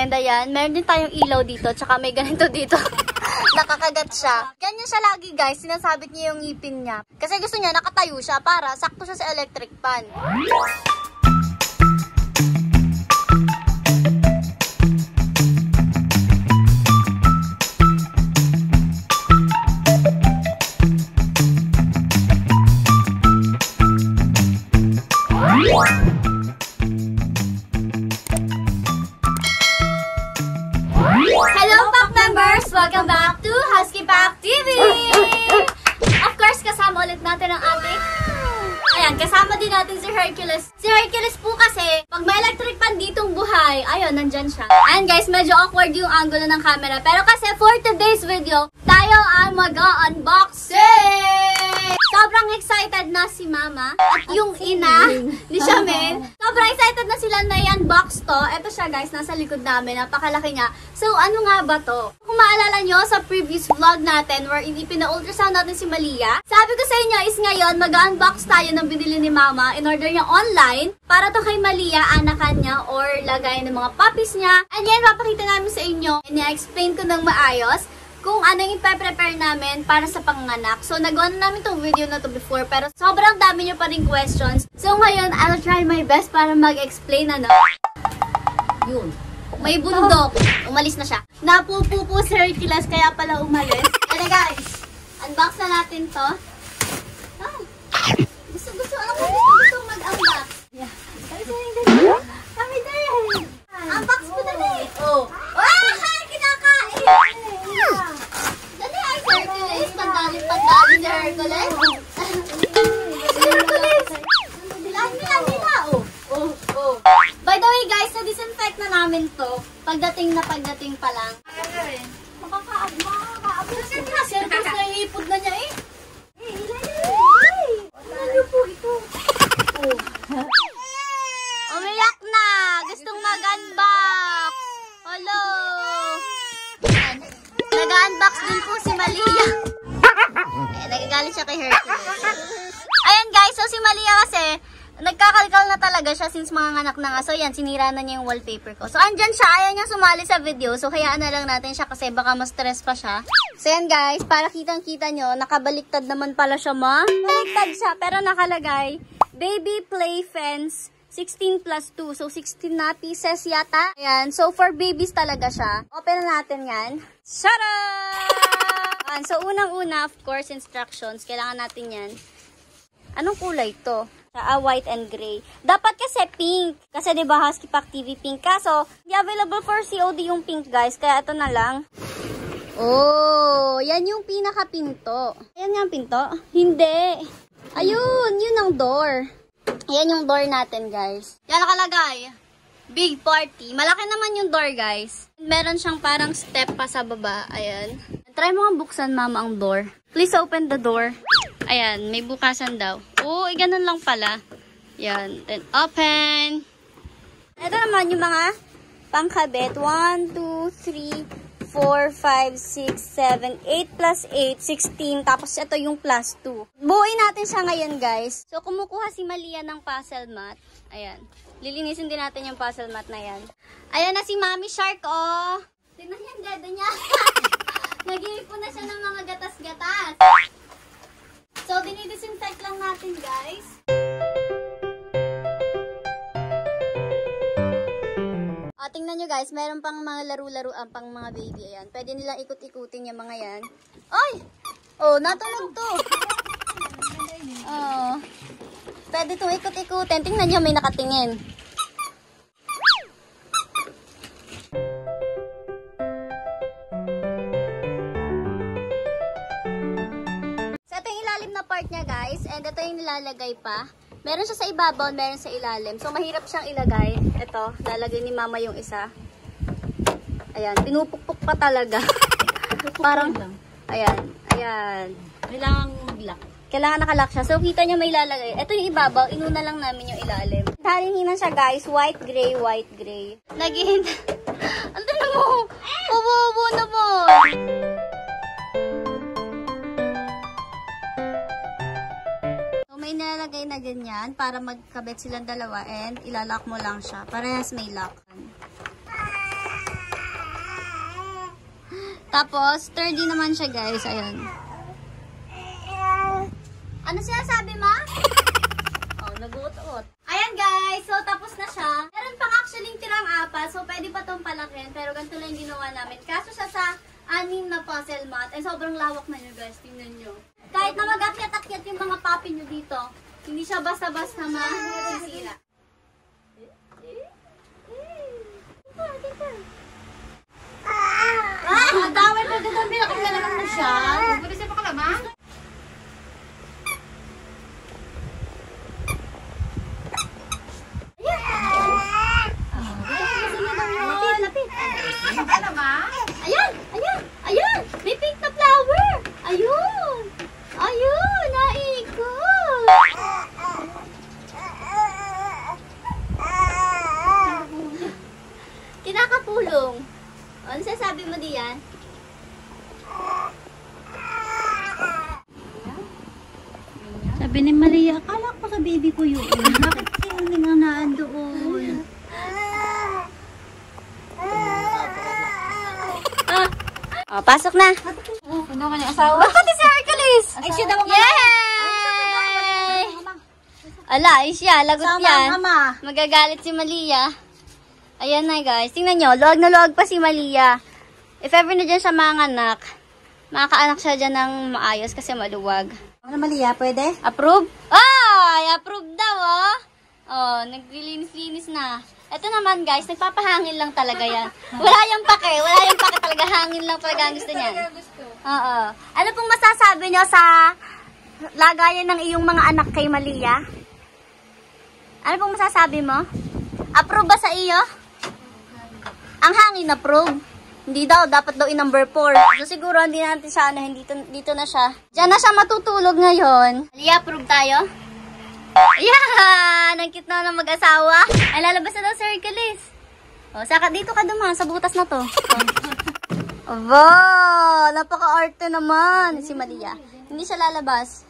And ayan, meron din tayong ilaw dito, tsaka may ganito dito. Nakakagat siya. Ganyan siya lagi guys, sinasabit niya yung ngipin niya. Kasi gusto niya nakatayo siya para sakto siya sa electric fan. Hello Pack members! Welcome back to Husky Pack TV! Of course, kasama ulit natin ang ating... Ayan, kasama din natin si Hercules. Si Hercules po kasi, pag may electric fan ditong buhay, ayun, nandyan siya. Ayan guys, medyo awkward yung angulo ng camera. Pero kasi for today's video, tayo ang mag-unboxing! Sobrang excited na si Mama at yung ina ni Shamen. Sobrang excited na sila na i-unbox to. Ito siya guys, nasa likod namin. Napakalaki niya. So, ano nga ba to? Kung maalala nyo sa previous vlog natin where ipina-ultrasound natin si Malia, sabi ko sa inyo is ngayon mag-unbox tayo ng binili ni Mama. In-order niya online para to kay Malia, anakan niya or lagay ng mga puppies niya. And yan, papakita namin sa inyo. And i-explain ko ng maayos kung anong ipa-prepare namin para sa panganak. So, nagawa na namin itong video na to before, pero sobrang dami nyo pa rin questions. So, ngayon, I'll try my best para mag-explain ano. Yun. May bundok. Umalis na siya. Napupupo si Hercules, kaya pala umalis. Kaya guys, unbox na natin to. Ah, gusto mag-unbox. Yeah. Kami dali. Unbox ko dali. Oh. Kinakain. Dali ay Hercules. Pandali si Hercules. Hercules. Nila. Oh. By the way guys, na-disinfect na namin to. Pagdating pa lang. Makakaabot. Kasi Hercules nahihipod na niya eh. Ano niyo po ito? Umiyak na! Gustong mag-unbox! Hello! Nag-unbox din po si Malia. Nagagalit siya kay Hercules. Ayan guys, so si Malia kasi, nagkakalkal na talaga siya since mga anak na nga. So yan, sinira na niya yung wallpaper ko. So andyan siya, ayaw niya sumali sa video. So hayaan na lang natin siya kasi baka ma-stress pa siya. So yan guys, para kitang-kita nyo, nakabaliktad naman pala siya baliktad siya, pero nakalagay, Baby Play Fence 16 plus 2. So, 16 na pieces yata. Ayan. So, for babies talaga siya. Open na natin yan. Shara! So, unang-una, of course, instructions. Kailangan natin yan. Anong kulay to? White and gray. Dapat kasi pink. Kasi diba Husky Pack TV pink. Kaso, hindi available for COD yung pink guys. Kaya ito na lang. Oh, yan yung pinaka-pinto. Ayan nga ang pinto? Hindi. Ayun, yun ang door. Ayan yung door natin, guys. Yan nakalagay. Big party. Malaki naman yung door, guys. Meron siyang parang step pa sa baba. Ayan. Try mo nga buksan, Mama, ang door. Please open the door. Ayan, may bukasan daw. Oo, ganun lang pala. Ayan. Then, open. Ito naman yung mga pangkabit. 1, 2, 3, 4, 5, 6, 7, 8 plus 8, 16. Tapos ito yung plus 2. Buuin natin siya ngayon, guys. So, kumukuha si Malia ng puzzle mat. Ayan. Lilinisin din natin yung puzzle mat na yan. Ayan na si Mami Shark, oh. Tignan niya ang dede niya. Nag-iipon na siya ng mga gatas-gatas. So, dinidisinfect lang natin, guys. Tingnan nyo guys, meron pang mga laro-laruan pang mga baby. Ayan. Pwede nilang ikut-ikutin yung mga yan. Ay! Oh, natunog to. Oh. Pwede itong ikut-ikutin. Tingnan nyo, may nakatingin. So, ito yung ilalim na part niya guys. And ito yung nilalagay pa. Meron siya sa ibabaw, meron sa ilalim. So, mahirap siyang ilagay. Ito, lalagay ni Mama yung isa. Ayan, pinupukpuk pa talaga. Parang, ayan. Kailangan mag-lock. Kailangan nakalock siya. So, kita nyo may lalagay. Ito yung ibabaw, inuna lang namin yung ilalim. Halinginan siya guys, white, gray, white, gray. Naghihintay. Ano na mo? Ubo na mo. May nilalagay na ganyan para magkabit silang dalawa and ilalak mo lang siya. Parehas may lock. Tapos, sturdy naman siya, guys. Ayan. Ano sinasabi mo? Oh, nag-uot-uot. Ayan, guys. So, tapos na siya. Meron pang actually tirang apat. So, pwede pa itong palakin. Pero ganito lang yung ginawa namin. Kaso siya sa 6 na puzzle mat. And sobrang lawak na nyo, guys. Tingnan nyo. Kahit na mag-akyat-akyat yung mga papi nyo dito, hindi siya basta-basta masisira. Daway pa doon, pinakagalaman mo siya. Pwede siya pakalabang? Ayan! Ayan! Ayan! May pink na flower! Ayun! Ayun! Naikot! Kinakapulong. Ano sasabi mo diyan? Sabi ni Maria, akala ko sa baby ko yun. Bakit hindi nga naandoon? Pasok na. Ano ka niya asawa? Bakit si Hercules? Ay, siya daw ang Yay! Ala, ay siya. Lagot yan. Ama. Magagalit si Malia. Ayan na guys. Tingnan nyo. Luwag na luwag pa si Malia. If ever na dyan siya manganak, makakaanak siya dyan ng maayos kasi maluwag. Ano Malia, pwede? Approve? Ay, approve daw oh. Oh, naglilinis-linis na. Ito naman guys, nagpapahangin lang talaga yan. Wala yung pake talaga. Hangin lang talaga ang gusto niyan. Oo. Ano pong masasabi nyo sa lagayan ng iyong mga anak kay Malia? Ano pong masasabi mo? Approve ba sa iyo? Ang hangin approve. Hindi daw, dapat daw number 4. So siguro hindi natin siya, dito na siya. Diyan na siya matutulog ngayon. Malia, approve tayo? Ayan! Ang cute na ng mag-asawa. Ay, lalabas na daw si Hercules. O, saka dito ka dumaan sa butas na to. Aba! Napaka-arte naman si Malia. Hindi siya lalabas.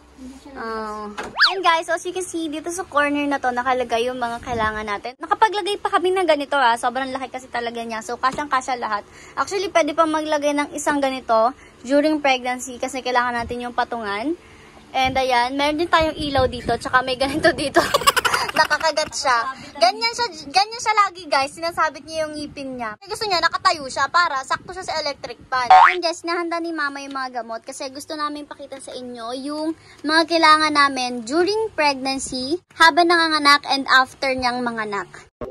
And guys, so as you can see, dito sa corner na to, nakalagay yung mga kailangan natin. Nakapaglagay pa kami ng ganito sobrang laki kasi talaga niya. So, kasyang-kasya lahat. Actually, pwede pa maglagay ng isang ganito during pregnancy kasi kailangan natin yung patungan. And ayan, meron din tayong ilaw dito, tsaka may ganito dito. Nakakagat siya. Ganyan siya lagi guys, sinasabit niya yung ngipin niya. Kasi gusto niya, nakatayo siya para sakto siya sa electric fan. And guys, nahanda ni mama yung mga gamot kasi gusto namin pakita sa inyo yung mga kailangan namin during pregnancy, habang nanganganak, and after niyang manganak.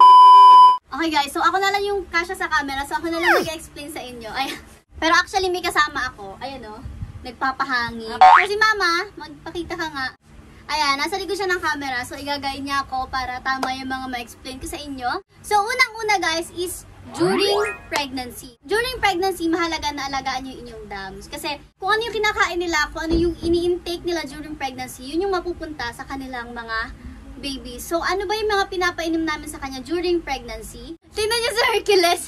Okay guys, so ako na lang yung kasya sa camera, so ako na lang mag-explain sa inyo. Ayan. Pero actually may kasama ako, ayan o. Nagpapahangin. Kasi mama, magpakita ka nga. Ayan, nasa likod siya ng camera. So, igagay niya ako para tama yung mga ma-explain ko sa inyo. So, unang-una guys is during pregnancy. During pregnancy, mahalaga na alagaan yung inyong dams. Kasi, kung ano yung kinakain nila, kung ano yung ini-intake nila during pregnancy, yun yung mapupunta sa kanilang mga babies. So, ano ba yung mga pinapainom namin sa kanya during pregnancy? Tingnan niyo si Hercules.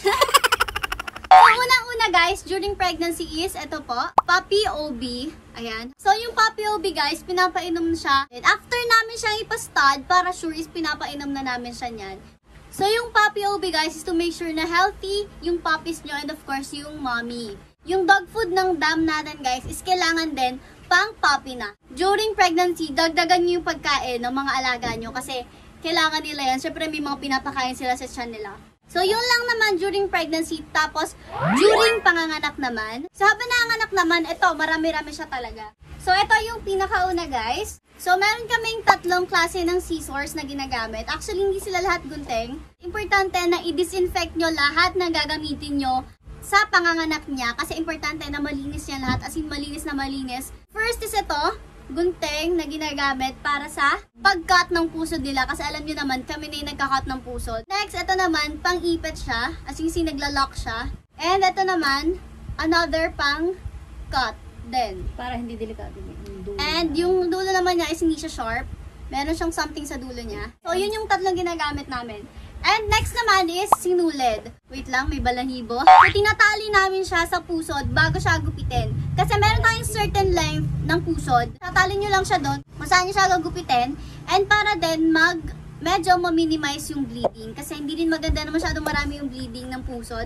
So, unang-una guys, during pregnancy is, ito po, Puppy OB. Ayan. So, yung Puppy OB guys, pinapainom siya. And after namin siyang ipastud, para sure is pinapainom na namin siya niyan. So, yung Puppy OB guys is to make sure na healthy yung puppies nyo and of course yung mommy. Yung dog food ng dam natin guys is kailangan din pang puppy na. During pregnancy, dagdagan nyo yung pagkain ng mga alaga nyo kasi kailangan nila yan. Siyempre may mga pinapakain sila sa tiyan nila. So, yun lang naman during pregnancy. Tapos, during panganganak naman. So, habang nanganganak naman, ito, marami-rami siya talaga. So, ito yung pinakauna, guys. So, meron kaming 3 klase ng scissors na ginagamit. Actually, hindi sila lahat gunting. Importante na i-disinfect nyo lahat na gagamitin nyo sa panganganak niya. Kasi importante na malinis niya lahat. As in, malinis na malinis. First is ito. Gunting na ginagamit para sa pag-cut ng pusod nila. Kasi alam nyo naman, kami na yung nagka-cut ng pusod. Next, ito naman, pang-ipit siya. As you see, nagla-lock siya. And ito naman, another pang-cut din. Para hindi delikado yung dulo. And yung dulo naman niya is hindi siya sharp. Meron siyang something sa dulo niya. So, yun yung 3 ginagamit namin. And next naman is sinulid. Wait lang, may balahibo. So, tinatali namin siya sa pusod bago siya gupitin. Kasi meron tayong certain length ng pusod. Tatali nyo lang siya doon kung saan nyo siya gugupitin. And para din medyo ma-minimize yung bleeding. Kasi hindi din maganda na masyadong marami yung bleeding ng pusod.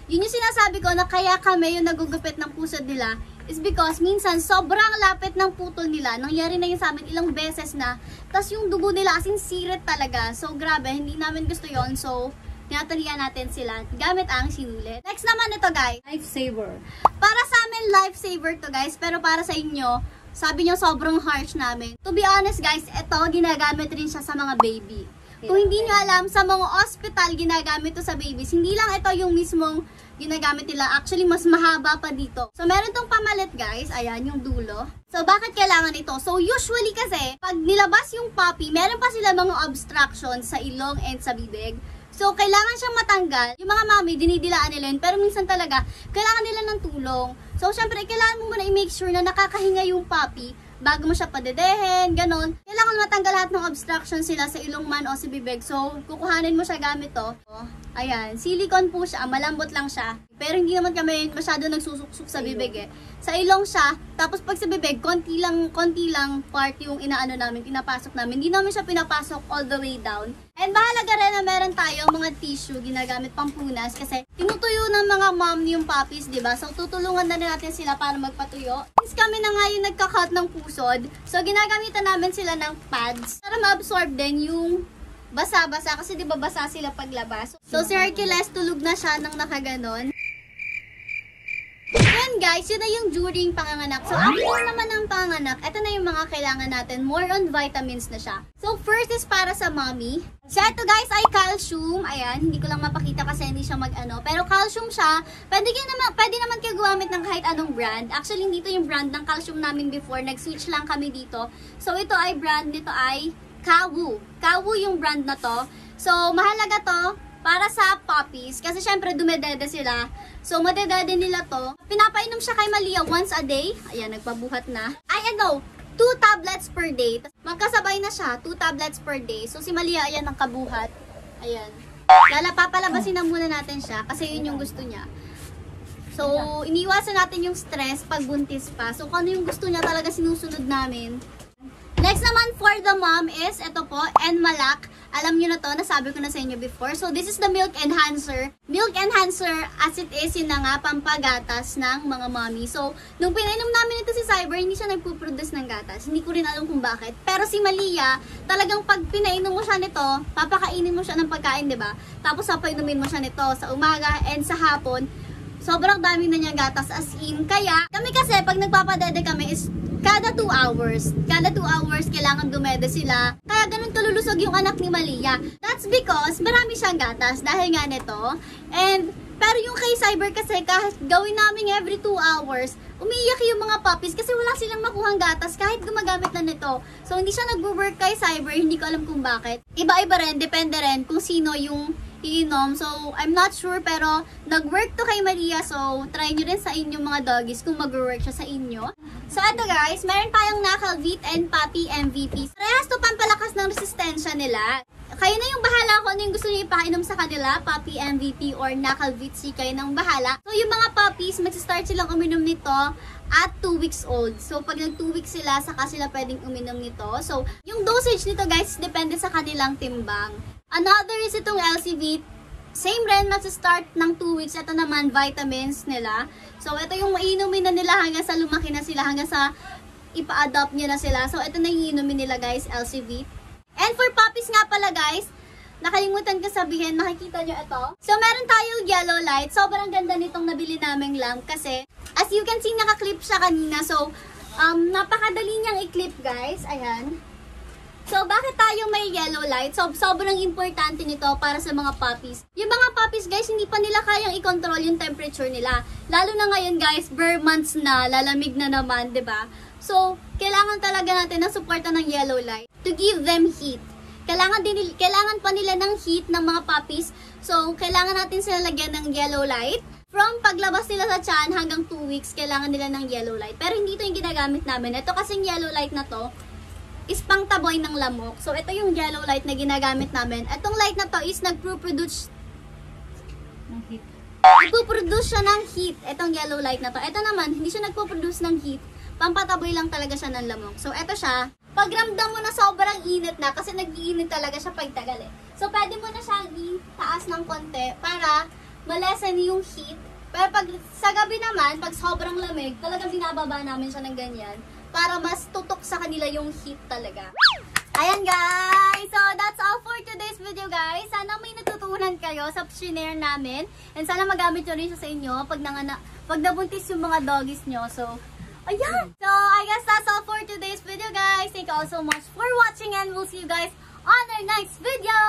yun yung sinasabi ko na kaya kami yung nagugupit ng pusod nila is because minsan sobrang lapit ng putol nila. Nangyari na yun sa amin ilang beses na. Tapos yung dugo nila as in sirit talaga. So grabe, hindi namin gusto yon. So tinatalian natin sila gamit ang sinulit. Next naman ito guys, Lifesaver. para sa amin lifesaver to guys, pero para sa inyo, sabi nyo sobrang harsh namin. To be honest guys, ito ginagamit rin siya sa mga baby. Kung hindi nyo alam, sa mga hospital ginagamit to sa babies. Hindi lang ito yung mismong ginagamit nila. Actually, mas mahaba pa dito. So, meron tong pamalit guys. Ayan, yung dulo. So, bakit kailangan ito? So, usually kasi, pag nilabas yung puppy, meron pa sila mga obstructions sa ilong and sa bibig. So, kailangan siyang matanggal. Yung mga mami, dinidilaan nila yun. Pero minsan talaga, kailangan nila ng tulong. So, syempre, kailangan mo muna i-make sure na nakakahinga yung puppy bago mo siya padedehin, ganon. Kailangan matanggal lahat ng obstruction sila sa ilong man o sa bibig. So, kukuhanin mo siya gamit to. Ayan, silicone po siya, malambot lang siya. Pero hindi naman kami masyado nagsusuksok sa bibig eh. Sa ilong siya, tapos pag sa bibig, konti lang part yung inaano namin, pinapasok namin. Hindi namin siya pinapasok all the way down. And mahalaga rin na meron tayong mga tissue ginagamit pampunas kasi tinutuyo ng mga mom yung puppies, diba? So, tutulungan na rin natin sila para magpatuyo. Since kami na nga yung nagka-cut ng pusod, so ginagamitan namin sila ng pads para ma-absorb din yung basa-basa kasi diba basa sila paglabas. So, si Hercules tulog na siya nang nakaganon. Then guys, yun na yung during panganganak. So, after naman ng panganganak, ito na yung mga kailangan natin. More on vitamins na siya. So, first is para sa mommy. So, ito guys ay calcium. Ayan, hindi ko lang mapakita kasi hindi siya mag-ano. Pero calcium siya. Pwede naman kayo gumamit ng kahit anong brand. Actually, dito yung brand ng calcium namin before. Nag-switch lang kami dito. So, ito ay brand, dito ay Kawu. Kawu yung brand na to. So, mahalaga to para sa puppies. Kasi syempre, dumedede sila. So, madedede nila to. Pinapainom siya kay Malia once a day. Ayan, nagpabuhat na. Ay, 2 tablets per day. Magkasabay na siya, 2 tablets per day. So, si Malia, ayan, ang kabuhat. Ayan. Papalabasin na muna natin siya kasi yun yung gusto niya. So, iniwasan natin yung stress pag buntis pa. So, kung ano yung gusto niya talaga sinusunod namin. Next naman for the mom is, ito po, Enmalak. Alam nyo na to, nasabi ko na sa inyo before. So, this is the milk enhancer. Milk enhancer, as it is, yun na nga, pampagatas ng mga mommy. So, nung pinainom namin ito si Cyber, hindi siya nagpuproduce ng gatas. Hindi ko rin alam kung bakit. Pero si Malia, talagang pag pinainom mo siya nito, papakainin mo siya ng pagkain, diba? Tapos, papainumin mo siya nito sa umaga and sa hapon. Sobrang dami na niyang gatas as in. Kaya, kami kasi, pag nagpapadede kami is kada 2 hours. Kada 2 hours, kailangan dumede sila. Kaya ganun kalulusog yung anak ni Malia. That's because marami siyang gatas dahil nga nito. Pero yung kay Cyber kasi, kahit gawin namin every 2 hours, umiiyak yung mga puppies kasi wala silang makuhang gatas kahit gumagamit na nito. So, hindi siya nag-work kay Cyber. Hindi ko alam kung bakit. Iba-iba rin, depende rin kung sino yung iinom. So, I'm not sure pero nag-work to kay Maria. So, try nyo rin sa inyong mga doggies kung mag-work siya sa inyo. So, ito guys, meron tayong Knuckle-Vit and Puppy MVP. Parehas to pampalakas ng resistensya nila. Kayo na yung bahala kung ano yung gusto nyo ipainom sa kanila, Puppy MVP or Knuckle-Vit, si kayo nang bahala. So, yung mga puppies, mag-start silang uminom nito at 2 weeks old. So, pag nag 2 weeks sila, saka sila pwedeng uminom nito. So, yung dosage nito guys, depende sa kanilang timbang. Another is itong LCV. Same rin, mag-start ng 2 weeks. Ito naman, vitamins nila. So, ito yung mainumin na nila hanggang sa lumaki na sila, hanggang sa ipa-adopt nyo na sila. So, ito na yung inumin nila guys, LCV. And for puppies nga pala guys, nakalimutan ko sabihin, makikita nyo ito. So, meron tayong yellow light. Sobrang ganda nitong nabili naming lamp kasi, as you can see, naka-clip siya kanina. So, napakadali niyang i-clip guys. Ayan. So, bakit tayo may yellow light? So, sobrang importante nito para sa mga puppies. Yung mga puppies, guys, hindi pa nila kayang i-control yung temperature nila. Lalo na ngayon, guys, bare months na, lalamig na naman, 'di ba? So, kailangan talaga natin ng suporta ng yellow light to give them heat. Kailangan pa nila ng heat ng mga puppies. So, kailangan natin sila lagyan ng yellow light. From paglabas nila sa tiyan hanggang 2 weeks, kailangan nila ng yellow light. Pero hindi ito yung ginagamit namin. Ito kasing yellow light na to is pang taboy ng lamok. So, ito yung yellow light na ginagamit namin. Itong light na to is nagpo-produce siya ng heat. Itong yellow light na to. Ito naman, hindi siya nagpo-produce ng heat. Pampataboy lang talaga siya ng lamok. So, ito siya. Pag ramdam mo na sobrang init na, kasi nag-iinit talaga siya pag tagal eh. So, pwede mo na siya i-taas ng konti para malesen yung heat. Pero pag sa gabi naman, pag sobrang lamig, talagang binababa namin siya ng ganyan para mas tutok sa kanila yung heat talaga. Ayan guys! So, that's all for today's video guys. Sana may natutunan kayo sa shinare namin. And sana magamit nyo rin siya sa inyo pag nabuntis yung mga doggies nyo. So, ayan! So, I guess that's all for today's video guys. Thank you all so much for watching and we'll see you guys on our next video!